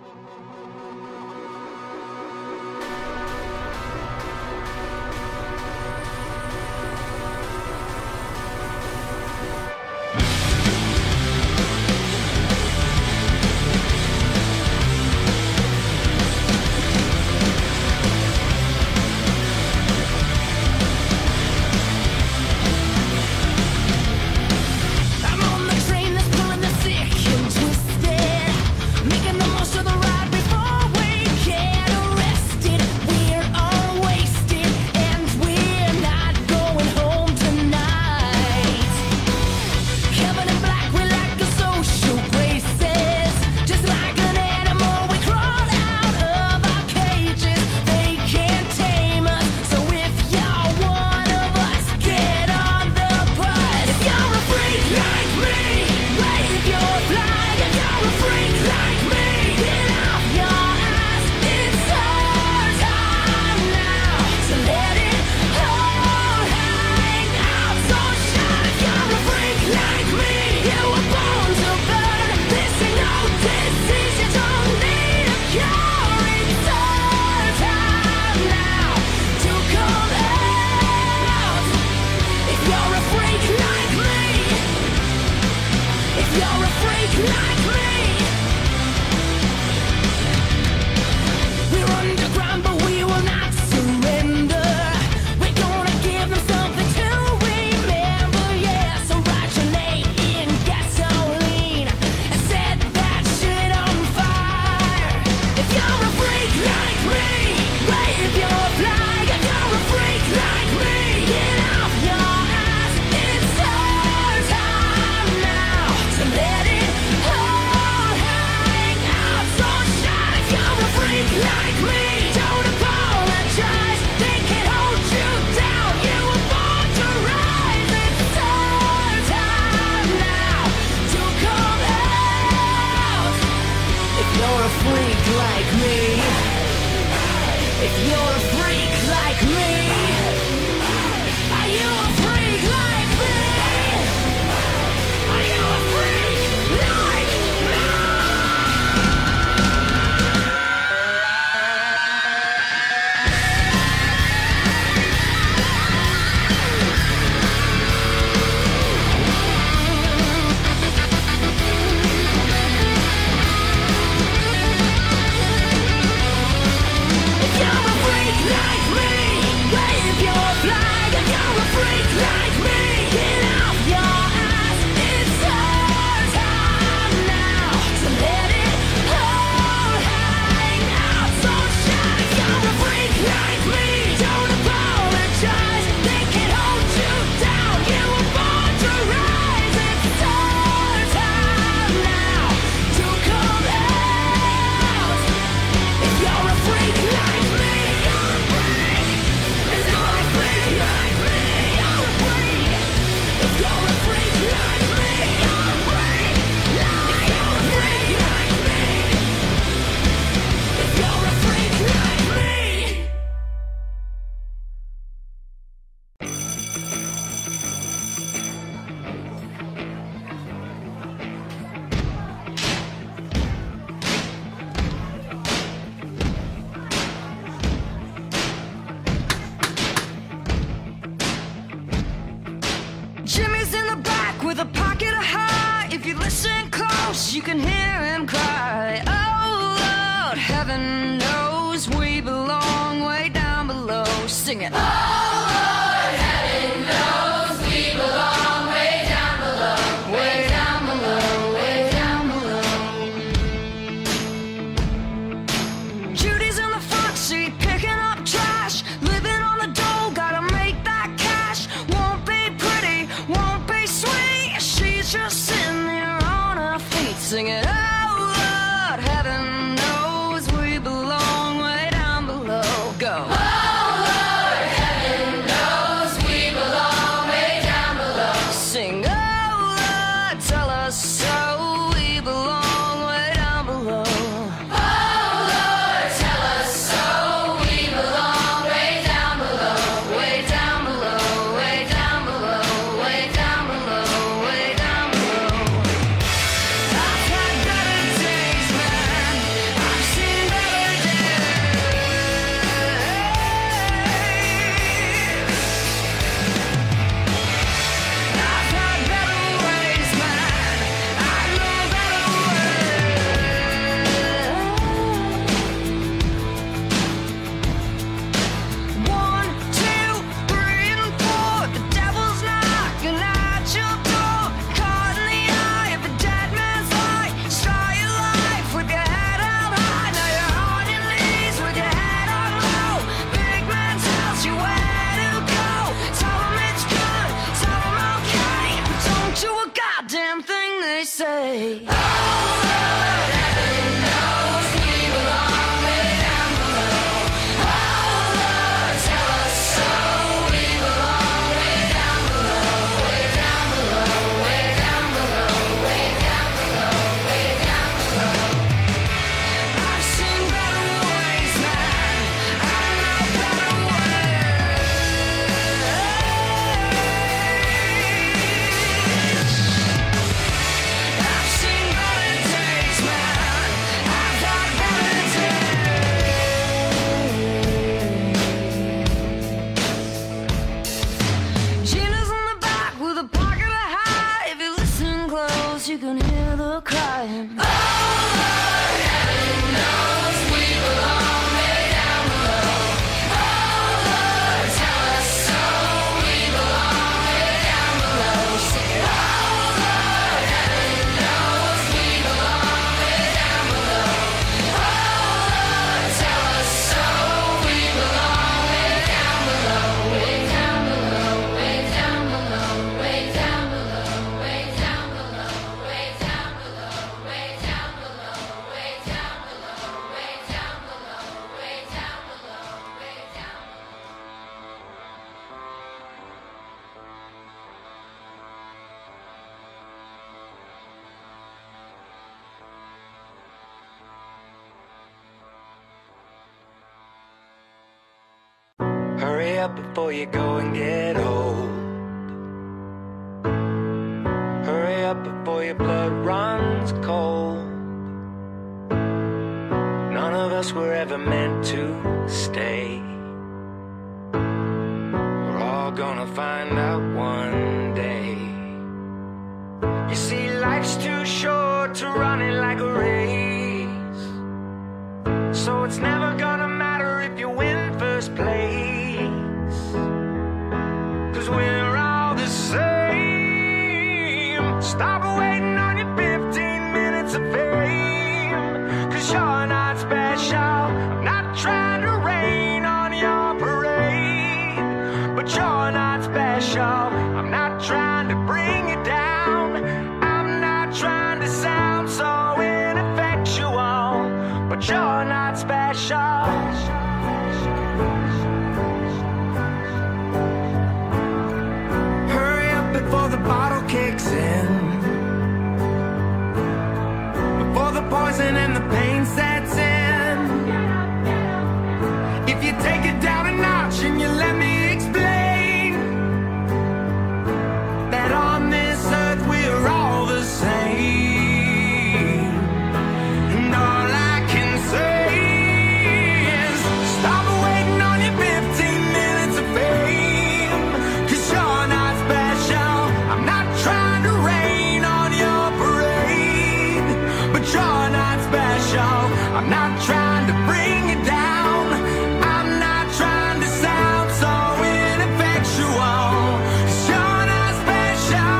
You can hear him cry, oh Lord, heaven knows we belong way down below. Sing it. Oh Lord, heaven knows we belong way down below. Way down below, way down below. Judy's in the front seat, picking up trash, living on the dole, gotta make that cash. Won't be pretty, won't be sweet, she's just sitting there on her feet singing, oh Lord, heaven knows we belong way down below. Go. Oh Lord, heaven knows we belong way down below. Sing, oh Lord, tell us so, we belong way down below. Oh Lord, tell us so, we belong way down below. Way down below, way down below, way down below, way down below. I've had say. You can hear the crying. Oh, Lord, heaven knows we belong way down below. Oh, Lord, tell us so. We belong way down below. Sing it. Oh, Lord, heaven knows we belong way down below. Oh, Lord, tell us so. We belong way down below. Way down below. Way down below. Way down below. Way down below. Way down below, way down below, way down below, way down below, way down below, way down below. Hurry up before you go and get old. Hurry up before your blood runs cold. None of us were ever meant to stay. We're all gonna find out one day. You see, life's too short to run it like a race. So it's never gonna matter if you win first place, 'cause we're all the same. Stop waiting on your 15 minutes of fame, 'cause you're not special. I'm not trying to rain on your parade, but you're not special. I'm not trying to bring you down. I'm not trying to sound so ineffectual, but you're not special. Hurry up before the bottle kicks in, before the poison and the pain sets in. If you take it down a notch and you let me explain that on this earth we're all the same, and all I can say is stop waiting on your 15 minutes of fame, 'cause you're not special. I'm not trying to rain on your parade, but you're not special. I'm not trying to bring you down. I'm not trying to sound so ineffectual, 'cause you're not special.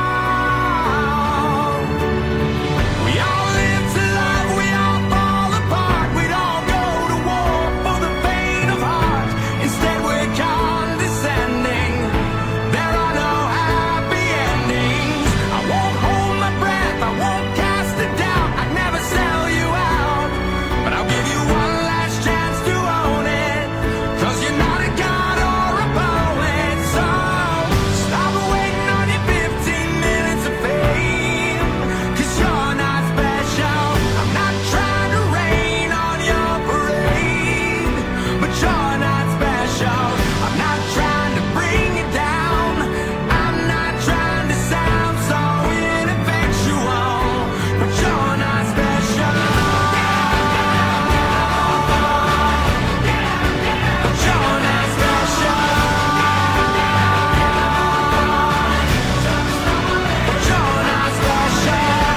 We all live to love, we all fall apart. We'd all go to war for the faint of heart. Instead we're condescending. There are no happy endings. I won't hold my breath, I won't cast a doubt. I'd never sell you out, but I'll give you one last chance to own it, 'cause you're not a god or a poet. So stop waiting on your 15 minutes of fame, 'cause you're not special. I'm not trying to rain on your parade, but you're not special. I'm not trying to bring you down. I'm not trying to sound so ineffectual, but you're not special. But you're not special. But you're not special.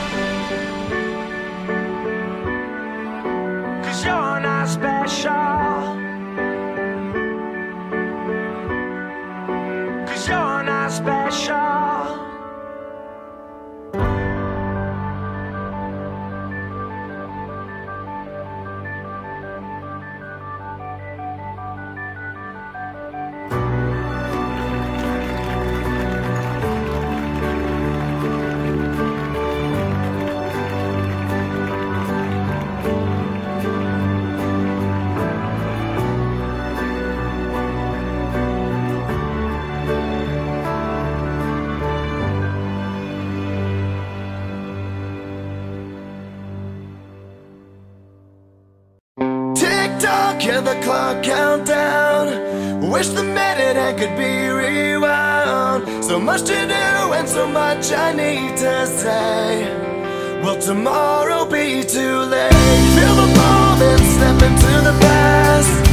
'Cause you're not special. 'Cause you're not special. hear the clock count down. Wish the minute hand could be rewound. So much to do and so much I need to say. Will tomorrow be too late? Feel the ball, then step into the past.